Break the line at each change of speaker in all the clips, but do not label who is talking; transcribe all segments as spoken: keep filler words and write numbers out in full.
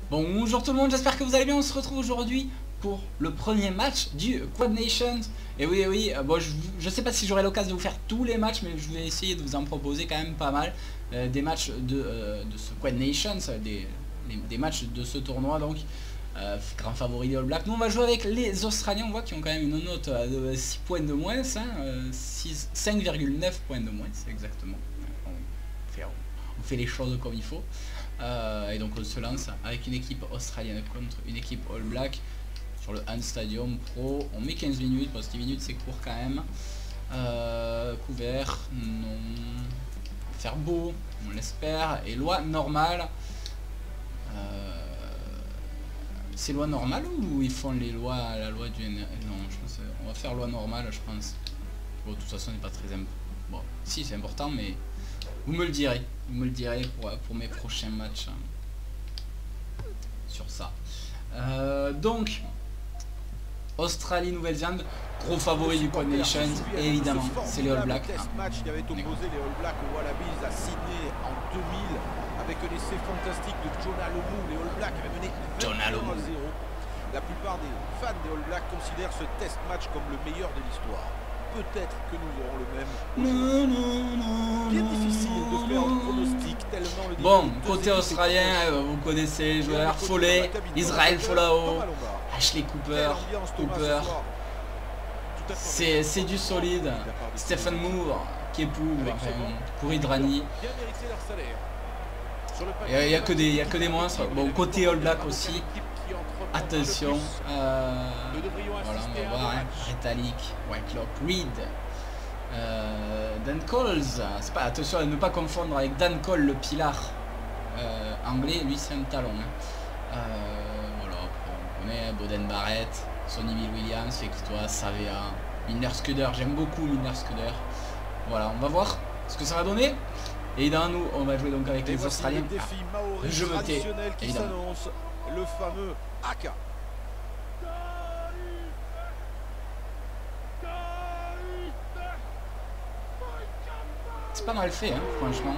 Bonjour tout le monde, j'espère que vous allez bien. On se retrouve aujourd'hui pour le premier match du Quad Nations. Et oui, oui, bon, je, je sais pas si j'aurai l'occasion de vous faire tous les matchs, mais je vais essayer de vous en proposer quand même pas mal. Euh, des matchs de, euh, de ce Quad Nations, des, des, des matchs de ce tournoi, donc euh, grand favori des All Blacks. Nous on va jouer avec les Australiens, on voit qu'ils ont quand même une note de six points de moins, hein, euh, cinq virgule neuf points de moins, c'est exactement. On fait, on fait les choses comme il faut. Euh, et donc on se lance avec une équipe australienne contre une équipe All Black sur le Han Stadium Pro. On met quinze minutes parce que dix minutes c'est court quand même. Euh, couvert, non. Faire beau, on l'espère. Et loi normale. Euh, c'est loi normale ou ils font les lois, la loi du... Non, je pense on va faire loi normale, je pense. Bon, de toute façon, c'est pas très important. Bon, si, c'est important, mais vous me le direz. Vous me le direz pour, pour mes prochains matchs hein, sur ça. Euh, donc, Australie, Nouvelle-Zélande, gros favori du Quad Nations, évidemment, c'est les All Blacks.
Test match qui avait opposé les All Blacks aux Wallabies à Sydney en deux mille, avec un essai fantastique de Jonah Lomu. Les All Blacks avaient mené vingt à zéro. La plupart des fans des All Blacks considèrent ce test match comme le meilleur de l'histoire. Peut-être que nous aurons le même.
Non, non, non,
Bien difficile de faire un pronostic tellement le
bon, côté australien, euh, vous connaissez les joueurs, Foley, Israel Folau, Ashley Cooper, Cooper. C'est du solide. Stephen Moore, Kepu, enfin, Kuridrani. Il n'y a, a que des, y a que des monstres. Bon, côté All Black aussi. Attention, euh, voilà, on va voir, hein. Retalik, Whitelock, Reed, euh, Dan Coles, c'est pas, attention à ne pas confondre avec Dan Cole, le pilar euh, anglais, lui c'est un talon. Hein. Euh, voilà, on connaît Boden Barrett, Sonny Bill Williams, Fekitoa, Savea, Milner Scudder, j'aime beaucoup Milner Scudder. Voilà, on va voir ce que ça va donner. Et dans nous, on va jouer donc avec les Australiens. Ah, je me tais, évidemment.
Le fameux Haka.
C'est pas mal fait, hein, franchement.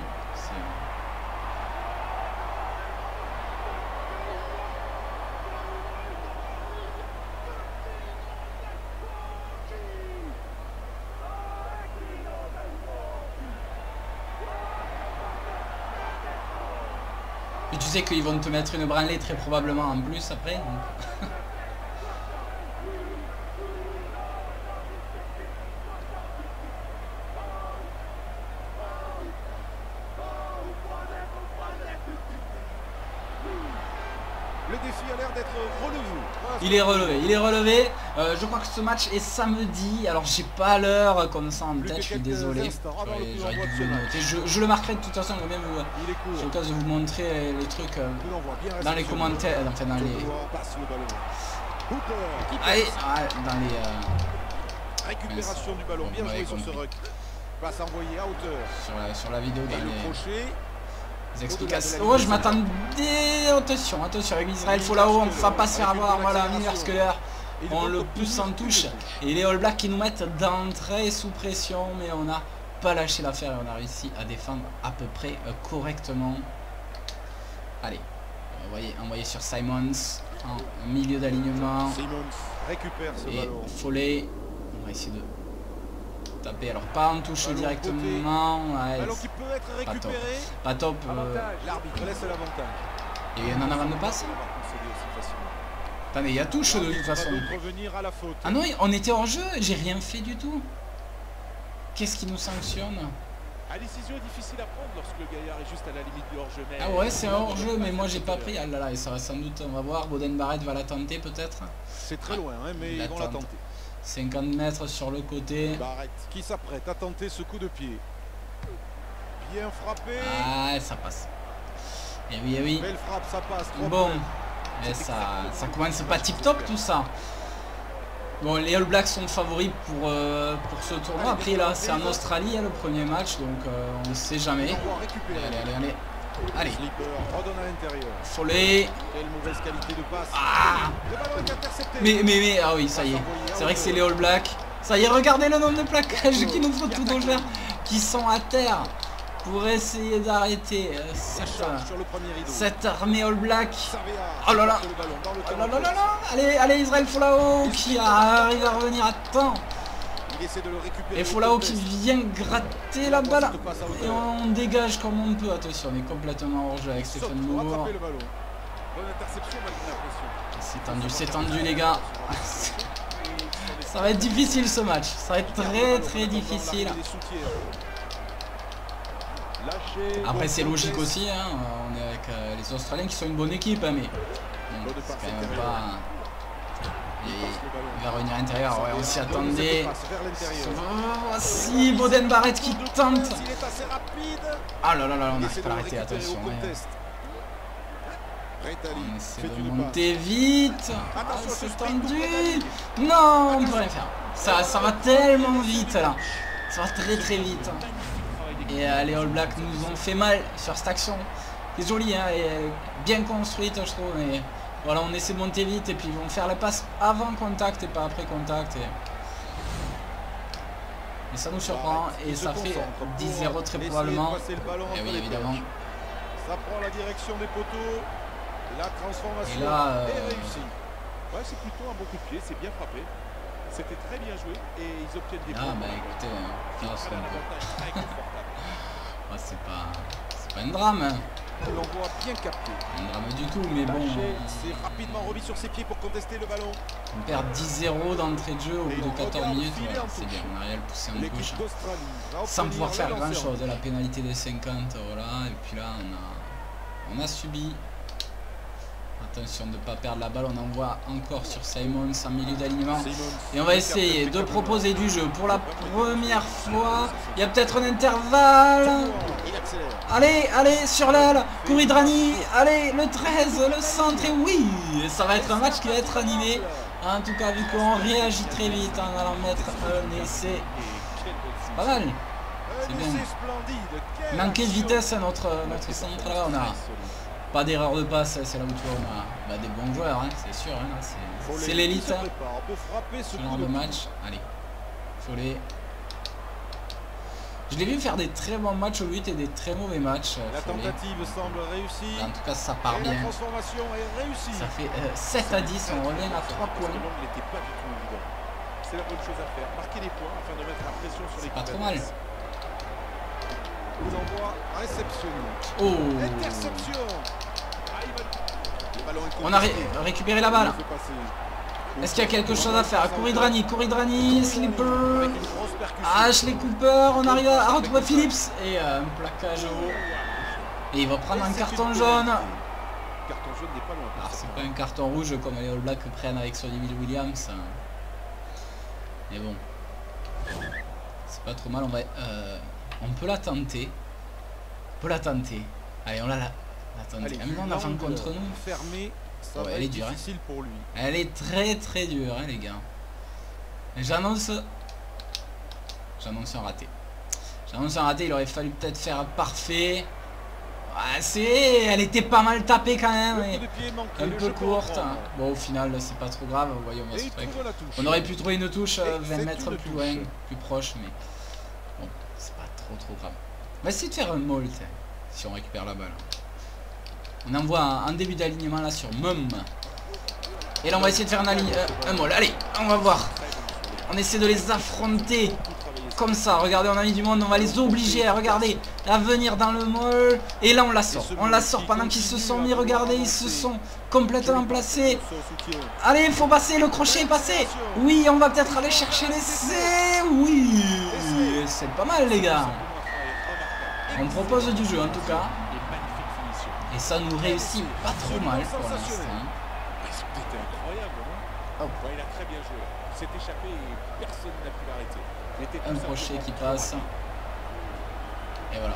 Et tu sais qu'ils vont te mettre une branlée très probablement en plus après. Donc.
Le défi a l'air d'être relevé.
Il est relevé, il est relevé. Euh, je crois que ce match est samedi. Alors j'ai pas l'heure comme ça en tête, je suis désolé. J'aurais dû vous le noter. Je, je le marquerai de toute façon, je vais même vous. J'ai l'occasion de vous montrer les trucs euh, dans les commentaires. Enfin dans les. Allez, dans les. Euh...
Récupération du ballon, bien joué sur ce ruck. Passe envoyée à hauteur.
Sur la, sur la vidéo dans les. Les explications.
De
oh, je m'attendais. Attention, attention, avec Israel Folau, on ne va pas se faire avoir. Voilà, Milner Scudder. On le pousse en touche. Et les All Blacks qui nous mettent d'entrée sous pression, mais on n'a pas lâché l'affaire et on a réussi à défendre à peu près euh, correctement. Allez, envoyez, envoyez sur Simons en milieu d'alignement.
Récupère ce
et
ballon.
Foley. On va essayer de taper, alors pas en touche ballon directement. Ouais,
ballon qui peut être récupéré.
Pas top. Pas top euh...
L'arbitre laisse l'avantage.
Et on en avant de passe. Attendez, il y a touche de toute façon.
À la faute.
Ah non, on était hors jeu, j'ai rien fait du tout. Qu'est-ce qui nous sanctionne?
La décision est difficile à prendre lorsque le gaillard est juste à la limite du hors-jeu. Mais...
Ah ouais, c'est un hors-jeu, mais moi j'ai pas pris. Ah là là, et ça va sans doute, on va voir. Boden Barrett va la tenter peut-être.
C'est très loin, hein, mais ils vont la tenter.
cinquante mètres sur le côté.
Barrett qui s'apprête à tenter ce coup de pied. Bien frappé.
Ah, ça passe. Et oui, et oui.
Belle frappe, ça passe.
Bon. Et ça, ça commence pas tip top tout ça. Bon, les All Blacks sont favoris pour, euh, pour ce tournoi. Après là c'est en Australie hein, le premier match, donc euh, on ne sait jamais. Allez, allez, allez. Allez. Foley. Ah. Mais, mais, mais, ah oui, ça y est. C'est vrai que c'est les All Blacks. Ça y est, regardez le nombre de plaquages qui nous font tout nos joueurs qui sont à terre. pour essayer d'arrêter euh, cette, cette armée All Black. Oh là là, oh là là là là. Allez, allez Israël Folau qui arrive à revenir à temps. Et Folau qui vient gratter la balle. Et on dégage comme on peut. Attention, on est complètement hors jeu avec Stéphane Lourd. C'est tendu, c'est tendu les gars. Ça va être difficile ce match. Ça va être très très difficile. Après c'est logique aussi, hein. On est avec euh, les Australiens qui sont une bonne équipe, hein, mais bon, c'est quand même pas... Et il va revenir à l'intérieur, ouais, on s'y attendait. Voici Boden Barrett qui tente. Ah là là là, on n'arrive pas à l'arrêter, attention. Ouais. On essaie de monter vite. Ah, c'est tendu. Non, on peut rien faire. Ça, ça va tellement vite là. Ça va très très vite. Et euh, les All Blacks nous ont fait mal sur cette action. C'est joli, hein, et bien construite je trouve. Mais voilà, on essaie de monter vite et puis ils vont faire la passe avant contact et pas après contact. Et, et ça nous surprend et ça fait dix zéro très probablement. Et oui, évidemment.
Ça prend la direction des poteaux. La transformation
et là, euh...
est réussie. Ouais, c'est plutôt un bon coup de pied, c'est bien frappé. C'était très bien joué et ils obtiennent des points.
Ah bah écoutez, hein, ouais, c'est pas, c'est pas un drame. Hein.
On l'envoie bien capté.
Un drame du tout, mais bon.
C'est rapidement remis sur ses pieds pour contester le ballon.
On perd dix zéro d'entrée de jeu au bout de quatorze minutes. Ouais, c'est bien, on arrive à le pousser en touche. Sans pouvoir faire grand chose. La pénalité des cinquante, voilà. Et puis là, on a, on a subi. Attention de ne pas perdre la balle, on envoie encore sur Simons en milieu d'alignement. Et on va essayer de proposer du jeu pour la première fois. Il y a peut-être un intervalle. Allez, allez, sur l'aile. Kouridrani, allez, le treize, le centre. Et oui, ça va être un match qui va être animé. En tout cas, vu qu'on réagit très vite en allant mettre un essai. C'est pas mal. C'est bien. Manquer de vitesse à notre, notre centre là, on a... Pas d'erreur de passe, c'est là où tu vois on a bah, des bons joueurs, hein, c'est sûr, hein, c'est l'élite. Hein. Ce genre de match, allez, Follet. Je l'ai vu faire des très bons matchs au but et des très mauvais matchs.
La
Follet.
tentative semble réussie.
En tout cas ça part bien.
La transformation est réussie.
Ça fait euh, sept à dix, on revient à trois points.
C'est la bonne chose à faire, marquer les points afin de mettre la pression sur les.
C'est pas trop mal.
Vous envoie réception.
Oh.
Interception.
On a ré récupéré la balle. Est-ce qu'il y a quelque chose à faire? Kouridrani, Kouridrani, Slipper. Ashley Cooper, on arrive à retrouver Phillips. Et euh, un plaquage haut. Et il va prendre un carton jaune. Alors c'est pas un carton rouge comme les All Blacks prennent avec Sonny Williams. Mais bon. C'est pas trop mal, on va... Euh, on peut la tenter. On peut la tenter. Allez, on la, la, la tenter. Allez, on a vingt contre nous.
Fermé, ça
ouais, elle est dure. Hein.
Pour lui.
Elle est très très dure, hein, les gars. J'annonce... J'annonce un raté. J'annonce un raté, il aurait fallu peut-être faire parfait. Ouais, c'est... Elle était pas mal tapée quand même. Mais un peu courte. Hein. Bon, au final, c'est pas trop grave. Vous voyez, on, va se on aurait pu trouver une touche euh, vingt mètres plus loin, plus proche, mais... Bon, c'est pas trop trop grave. On va essayer de faire un maul, si on récupère la balle. On envoie un, un début d'alignement là sur Mum. Et là on va essayer de faire un, euh, un maul. Allez, on va voir. On essaie de les affronter. Comme ça, regardez, on a mis du monde, on va les obliger à regarder, à venir dans le maul. Et là on la sort, on la sort pendant qu'ils se sont mis, regardez, ils se sont complètement placés. Allez, il faut passer, le crochet est passé. Oui, on va peut-être aller chercher l'essai. Oui, c'est pas mal les gars. On propose du jeu en tout cas. Et ça nous réussit pas trop mal pour l'instant.
C'était incroyable, non? Oh. Il a très bien joué. Il s'est échappé et personne n'a pu l'arrêter.
Un crochet qui passe. Et voilà.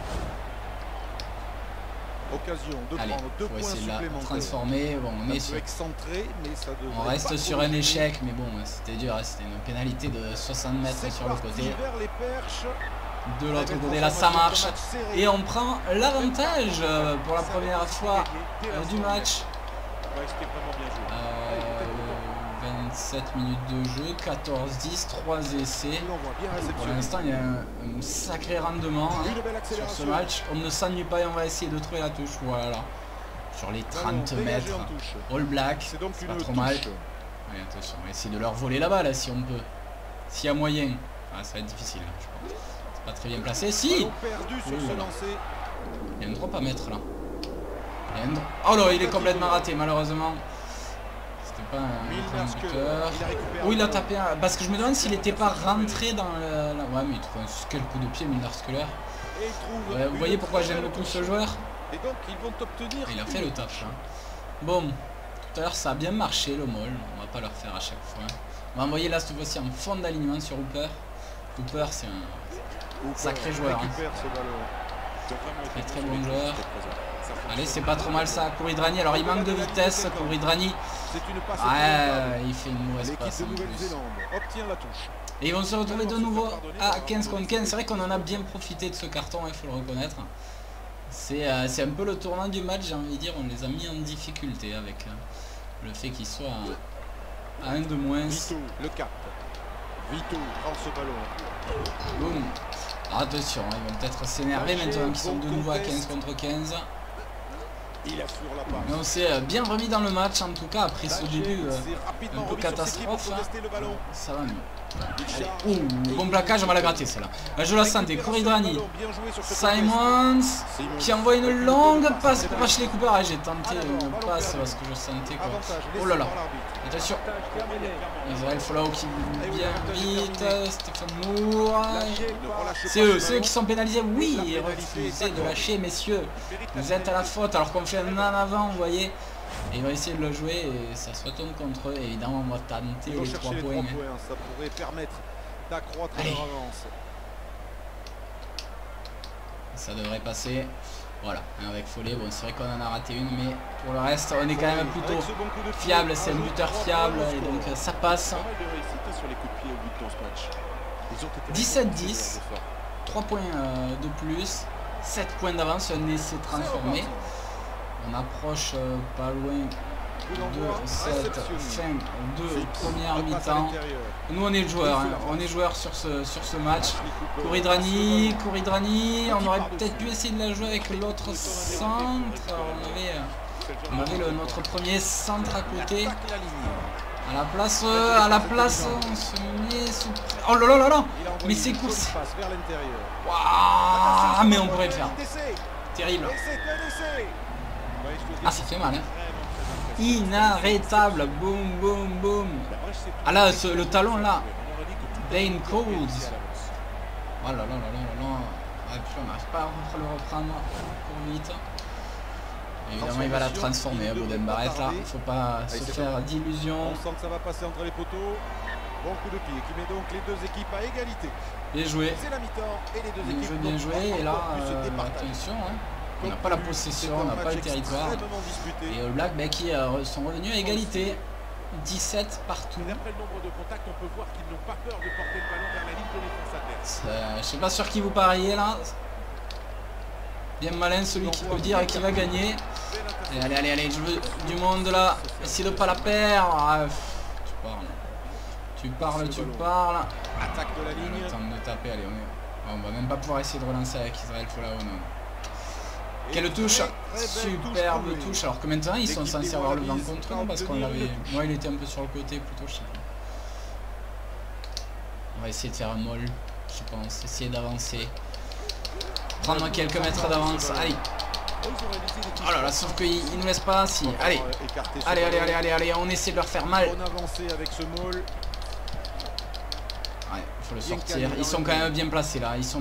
Occasion de
Allez,
prendre deux
faut
points
essayer de la
supplémentaires.
transformer. Bon, on est sur...
excentré, mais ça
on reste sur un échec, mais bon, c'était dur. C'était une pénalité de soixante mètres sur le côté. De l'autre côté, là, ça marche. Et on prend l'avantage pour la première fois euh, du match. Euh, vingt-sept minutes de jeu, quatorze dix, trois essais. Pour l'instant, il y a un, un sacré rendement hein, sur ce match. On ne s'ennuie pas et on va essayer de trouver la touche. Voilà. Sur les trente mètres. All Black, c'est pas trop mal. Allez, attention, on va essayer de leur voler la balle si on peut. S'il y a moyen. Ah, ça va être difficile, je pense. C'est pas très bien placé. Si il y a un drop à mettre là. Il y a un... Oh là, il est complètement raté malheureusement. C'était pas un buteur. Oh, il a tapé un... Parce que je me demande s'il n'était pas rentré dans le... Ouais, mais il trouve un... quel coup de pied Müller. Ouais, vous voyez pourquoi j'aime beaucoup ce joueur.
Et donc ils vont obtenir.
Il a fait le taf. Hein. Bon, tout à l'heure ça a bien marché le moll. On va pas le refaire à chaque fois. On va envoyer là cette fois-ci en fond d'alignement sur Hooper. Hooper c'est un sacré joueur. Hein. Très très bon joueur. Allez, c'est pas trop mal ça. Kouridrani, alors il manque de vitesse. Kouridrani. Ouais, il fait une mauvaise passe en plus. Et ils vont se retrouver de nouveau à quinze contre quinze. C'est vrai qu'on en a bien profité de ce carton, il faut le reconnaître. C'est euh, un peu le tournant du match, j'ai envie de dire. On les a mis en difficulté avec euh, le fait qu'ils soient à, à un de moins.
Vito, le cap. Vito prend ce ballon.
Boum. Attention, ils vont peut-être s'énerver maintenant qu'ils sont de nouveau à quinze contre quinze.
Il assure la passe.
Mais on s'est bien remis dans le match en tout cas après ce début euh, un peu catastrophe. Hein. Ça va mieux. Ouh, bon plaquage, on va la gratter celle-là. Je la sentais, Kouridrani, Simons qui envoie une longue passe pour Ashley Cooper. Ah, j'ai tenté une passe parce que je sentais quoi. Oh là là, attention. Israël Folau qui vient vite, Stéphane Moore. C'est eux, c'est eux qui sont pénalisés. Oui, refusez de lâcher messieurs. Vous êtes à la faute alors qu'on fait un en avant, vous voyez. Et il va essayer de le jouer et ça se retourne contre eux. Et évidemment, on va tenter les trois points.
points hein. Ça pourrait permettre d'accroître leur avance.
Ça devrait passer. Voilà, avec Follet. Bon, c'est vrai qu'on en a raté une, mais pour le reste, on est quand même plutôt fiable. C'est un buteur fiable et donc ça passe. dix-sept dix. trois points de plus. sept points d'avance, un essai transformé. On approche euh, pas loin de cette fin de première mi-temps. Nous on est joueurs, hein. On est joueurs sur ce, sur ce match. Kouridrani, Kouridrani, on aurait peut-être pu essayer de la jouer avec l'autre centre. On avait, on avait le, notre premier centre à côté. À la place, euh, à la place, on se met sous... Oh là là là là. Mais c'est course. Waouh, mais on pourrait le faire. Terrible. Ah, ça fait mal, hein. Inarrêtable. Boum, boum, boum. Ah là, ce, le talon là. Dane Codes. Oh là là là là là. Ouais, puis on n'arrive pas à le reprendre pour vite. Évidemment, il va la transformer, Boden Barrett là. Il ne faut pas se faire d'illusions.
On sent que ça va passer entre les poteaux. Bon coup de pied qui met donc les deux équipes à égalité.
Bien joué.
C'est la mi-temps et les deux équipes
bien joué. Et là, euh, attention, hein. On n'a pas la possession, on n'a pas le territoire. Et All Black bah, qui euh, sont revenus à égalité. dix-sept partout.
D'après le nombre de contacts, on peut voir qu'ils n'ont pas peur de porter le ballon vers la ligne de défense adverse.
Euh, je sais pas sur qui vous pariez là. Bien malin celui qui peut dire qui va gagner. Et allez, allez, allez, je veux du monde là. Essayez de pas la perdre. Ah, tu parles. Tu parles, tu parles.
Attaque de la ligne.
Le temps de taper, allez, on est. On va même pas pouvoir essayer de relancer avec Israël Folau, non. Quelle touche, superbe touche, alors que maintenant ils sont censés avoir le vent contre nous parce qu'on l'avait... Moi il était un peu sur le côté plutôt, je sais pas. On va essayer de faire un moll, je pense, essayer d'avancer. Prendre quelques mètres d'avance, allez. Oh là là, sauf qu'il ne nous laisse pas, si, allez. Allez, allez, allez, allez, allez, on essaie de leur faire mal. Ouais, il faut le sortir. Ils sont quand même bien placés là. Ils sont.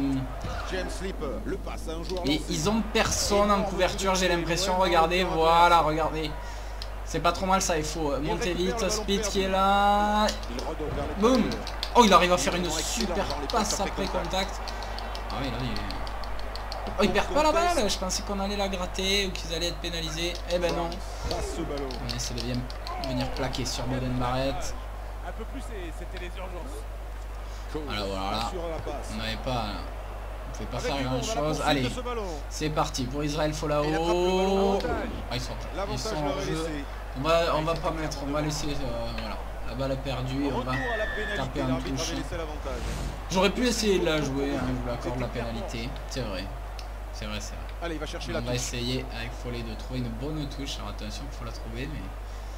Et ils ont personne en couverture, j'ai l'impression. Regardez, voilà, regardez. C'est pas trop mal ça. Il faut monter vite. Speed qui est là. Boum. Oh, il arrive à faire une super passe après contact. Ah oui, là, il est... Oh, il perd pas la balle. Je pensais qu'on allait la gratter ou qu'ils allaient être pénalisés. Eh ben non. On essaie de bien venir plaquer sur Boden Barrett.
Un peu plus, c'était les urgences.
Alors voilà, on n'avait pas, on pouvait pas faire grand chose. Allez, c'est parti pour Israël Folau. Ah, ils sont, ils sont en jeu. On va, on va pas mettre, on va laisser, euh, voilà, La balle est perdue et on va taper en touche. J'aurais pu essayer de la jouer, hein, je vous l'accorde la pénalité. C'est vrai. C'est vrai, c'est vrai.
Allez, il va chercher
on
la
va
touche.
essayer avec Follet de trouver une bonne touche. Alors attention, il faut la trouver, mais...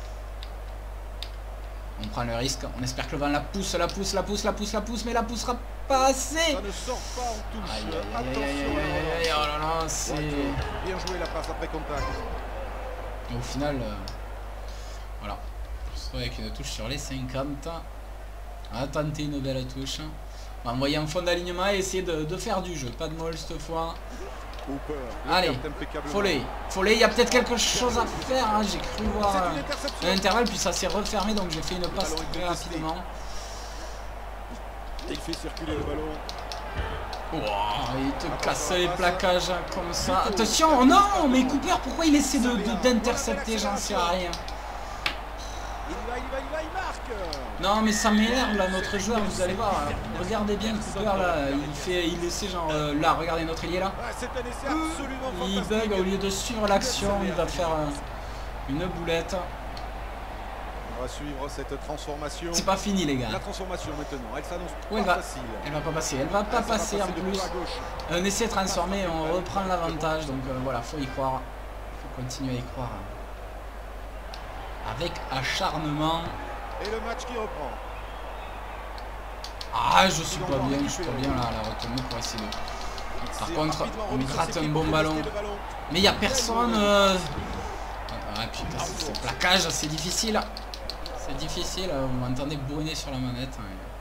On prend le risque. On espère que le vent la pousse, la pousse, la pousse, la pousse, la pousse, mais la poussera pas assez.
Ça ne sort pas en touche.
Aïe, aïe, aïe,
Attention.
aïe, aïe, aïe, oh là là, c'est...
Bien joué la passe après contact.
Et au final, euh, voilà. On se retrouve avec une touche sur les cinquante. On va tenter une belle touche. On va envoyer en fond d'alignement et essayer de, de faire du jeu. Pas de molle cette fois.
Hooper.
Allez, Follet. Follet, il y a peut-être quelque chose à faire. Hein. J'ai cru voir euh, un intervalle, puis ça s'est refermé, donc j'ai fait une passe très rapidement.
Il fait circuler le ballon.
Wow, il te casse les plaquages comme ça. Attention, oh non, mais Cooper, pourquoi il essaie de d'intercepter? J'en sais rien.
Il va, il va, il va, il marque.
Non, mais ça m'énerve là, notre joueur, vous allez voir. Regardez bien Cooper là, il fait, il essaie genre euh, là, regardez notre ailier là. Il bug au lieu de suivre l'action, il va faire euh, une boulette.
On va suivre cette transformation.
C'est pas fini les gars.
La transformation maintenant, elle s'annonce
ouais,
pas
va,
facile.
Elle va pas passer, elle va pas ah, passer va en plus. Un essai transformé, on reprend l'avantage, donc euh, voilà, faut y croire. Faut continuer à y croire. Avec acharnement.
Et le match qui reprend.
Ah, je suis pas bien, je suis pas bien là à la retournée pour essayer de... Par contre, on gratte un bon ballon. Mais il n'y a personne. Euh... Ah putain, ce plaquage, c'est difficile. C'est difficile, vous m'entendez bourriner sur la manette.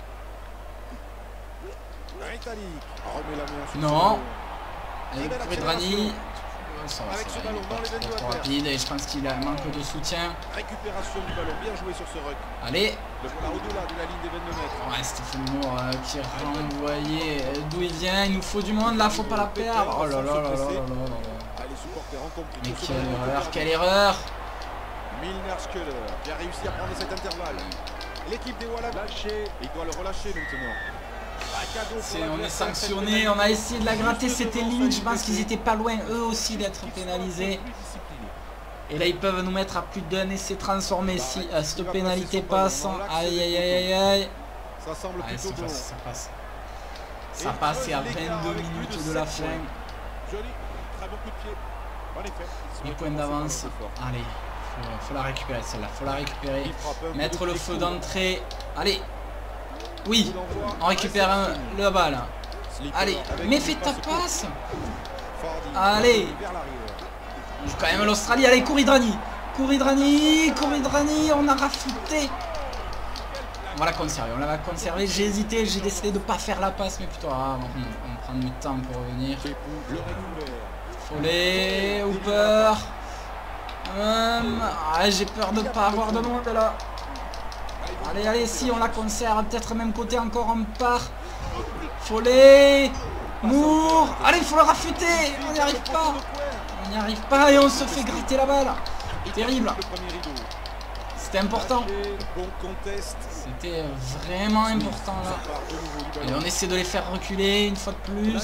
Non. Avec Kuridrani. Ça va, ça va, il est pas trop rapide et je pense qu'il a un manque de soutien.
Récupération du ballon, bien joué sur ce ruck.
Allez.
Le voilà au-delà de la ligne des vingt-deux mètres.
Ouais, Stephen Moore euh, qui est renvoyé d'où il vient. Il nous faut du monde là, faut pas la perdre. Oh là là là là là là.
Les supporters ont compris.
Mais quelle erreur, quelle erreur.
Milner Skeller qui a réussi à prendre cet intervalle. L'équipe des Wallabies, il doit le relâcher maintenant.
Est, on est sanctionné, on a essayé de la gratter, c'était limite, je pense qu'ils étaient pas loin eux aussi d'être pénalisés. Et là ils peuvent nous mettre à plus d'un essai transformé si euh, cette pénalité passe. Aïe aïe aïe aïe aïe.
Ça semble plutôt bon.
Ça passe. Ça passe et à vingt-deux minutes de la fin.
Joli, très bon coup de pied. En effet.
huit points d'avance. Allez, faut, faut la récupérer celle-là, faut la récupérer. Mettre le feu d'entrée. Allez. Oui, on récupère un, le balle. Allez, mais fais ta passe. Allez. On joue quand même l'Australie. Allez, Kuridrani. Kuridrani, Kuridrani, on a rafouté. On va la conserver, on va conserver. J'ai hésité, j'ai décidé de ne pas faire la passe, mais plutôt ah, on, on prend du temps pour revenir. Follet, Hooper. Hum, ah, j'ai peur de ne pas avoir de monde là. Allez, allez, si on la conserve, peut-être même côté encore, on part. Follet, Moore. Allez, il faut le rafuter. On n'y arrive pas. On n'y arrive pas et on se fait gratter la balle. Terrible. C'était important. C'était vraiment important là. Et on essaie de les faire reculer une fois de plus.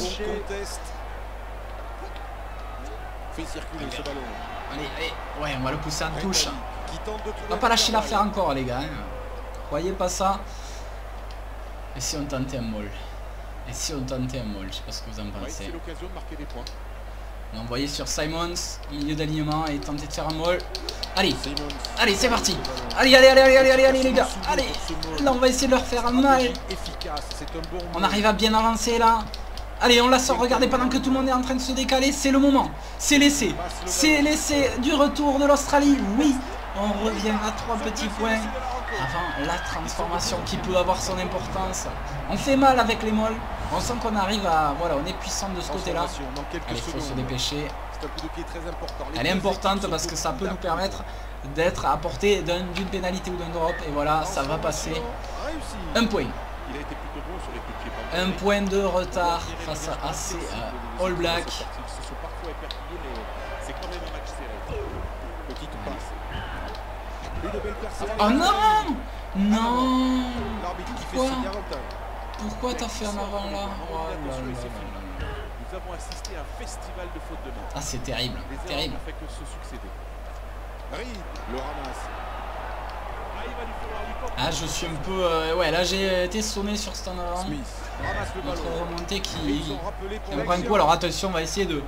Allez, allez. Ouais, on va le pousser en touche. On va pas lâcher l'affaire encore, les gars. Croyez pas ça. Et si on tentait un moll? Et si on tentait un moll? Je sais pas ce que vous en pensez. On va envoyer sur Simons, milieu d'alignement, et tenter de faire un moll. Allez, allez, c'est parti. Allez, allez, allez, allez, allez, allez, allez, les gars. Allez, là on va essayer de leur faire un mal. On arrive à bien avancer là. Allez, on la sort, regardez, pendant que tout le monde est en train de se décaler, c'est le moment. C'est l'essai. C'est l'essai du retour de l'Australie. Oui, on revient à trois petits points avant la transformation qui peut avoir son importance. On fait mal avec les molles. On sent qu'on arrive à... Voilà, on est puissant de ce côté-là. Allez, il faut se dépêcher. Elle est importante parce que ça peut nous permettre d'être à portée d'une pénalité ou d'un drop. Et voilà, ça va passer. Un point. Un point de retard face à ces euh, All Blacks. Oh non! Non! Pourquoi? Pourquoi t'as fait un avant là? Oh là là là là.
Nous avons assisté à un festival de fautes de main.
Ah, c'est terrible, terrible.
Fait que se succéder. Reed le ramasse.
Ah, je suis un peu... Euh, ouais, là j'ai été sonné sur ce temps avant. Notre remontée qui... qui me prend un coup. Alors attention, on va essayer de...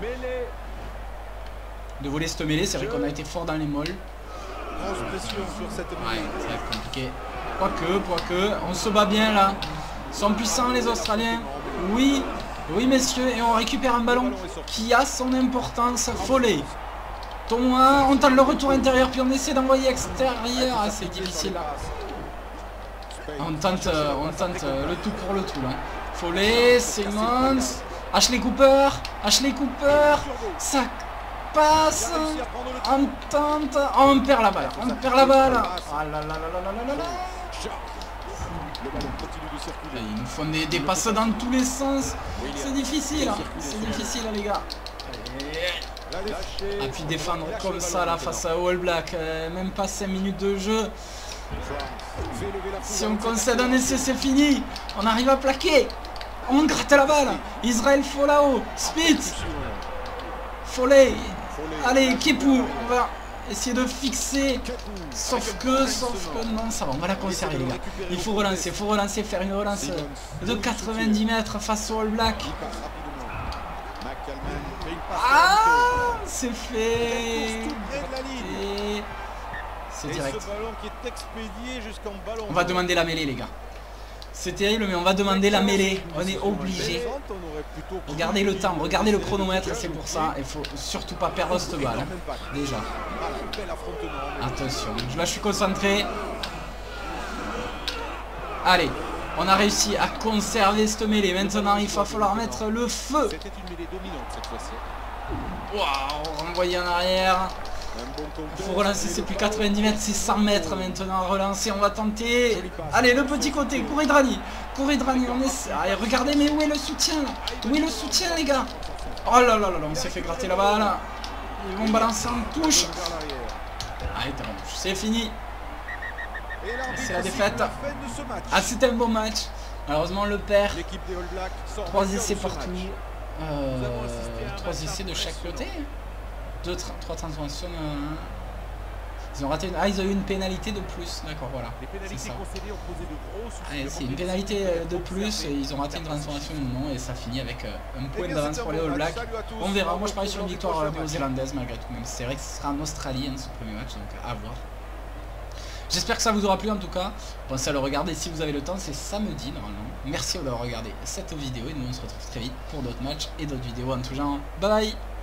de voler cette mêlée. C'est vrai qu'on a été fort dans les molles.
Grosse pression sur cette mêlée.
Ouais, ça va être compliqué. Quoique, quoique, on se bat bien là. Ils sont puissants les Australiens. Oui, oui messieurs, et on récupère un ballon qui a son importance. Follet. Thomas, on tente le retour intérieur, puis on essaie d'envoyer extérieur. Ah, c'est difficile là. On tente, euh, on tente euh, le tout pour le tout là. Follet, Simmons, Ashley Cooper, Ashley Cooper, ça passe, on tente, oh, on perd la balle, on perd la balle. Ah là là là là là là là. Ils nous font des, des passes dans tous les sens. C'est difficile, hein. C'est difficile les gars. Et puis défendre comme ça là face à All Black, euh, même pas cinq minutes de jeu. Si on concède un essai, c'est fini. On arrive à plaquer. On gratte la balle. Israël Folau, Spitz, Follet. Allez, Kepou. On va essayer de fixer. Sauf que, sauf que non, ça va. On va la conserver les gars. Il faut relancer, il faut relancer, faire une relance de quatre-vingt-dix mètres face au All Black. Ah, c'est fait. C'est direct. On va demander la mêlée les gars. C'est terrible mais on va demander la mêlée. On est obligé. Regardez le temps, regardez le chronomètre, c'est pour ça. Il faut surtout pas perdre cette balle. Hein. Déjà. Attention, là je suis concentré. Allez, on a réussi à conserver cette mêlée. Maintenant il va falloir mettre le feu. Waouh, renvoyer en arrière. Il faut relancer, c'est plus quatre-vingt-dix mètres, c'est cent mètres maintenant à relancer, on va tenter. Allez, le petit côté, Kouridrani. Kouridrani, on essaie. Allez, regardez, mais où est le soutien là? Où est le soutien les gars? Oh là là là là, on s'est fait gratter la balle. Ils vont balancer en touche. Allez, c'est fini. C'est la défaite. Ah, c'était un bon match. Malheureusement, on le perd. Trois essais partout. Euh, trois essais de chaque côté. Deux, trois transformations. Euh... Ils ont raté une... Ah, ils ont eu une pénalité de plus. D'accord, voilà. C'est ça. C'est une pénalité de plus. Et ils ont raté une transformation non. Et ça finit avec euh, un point d'avance pour les All Blacks. On verra. Moi, je parie sur une victoire euh, néo-zélandaise malgré tout. Même c'est vrai que ce sera en Australie hein, ce premier match. Donc à voir. J'espère que ça vous aura plu en tout cas. Pensez à le regarder si vous avez le temps. C'est samedi normalement. Merci d'avoir regardé cette vidéo. Et nous, on se retrouve très vite pour d'autres matchs et d'autres vidéos en tout genre. Bye bye.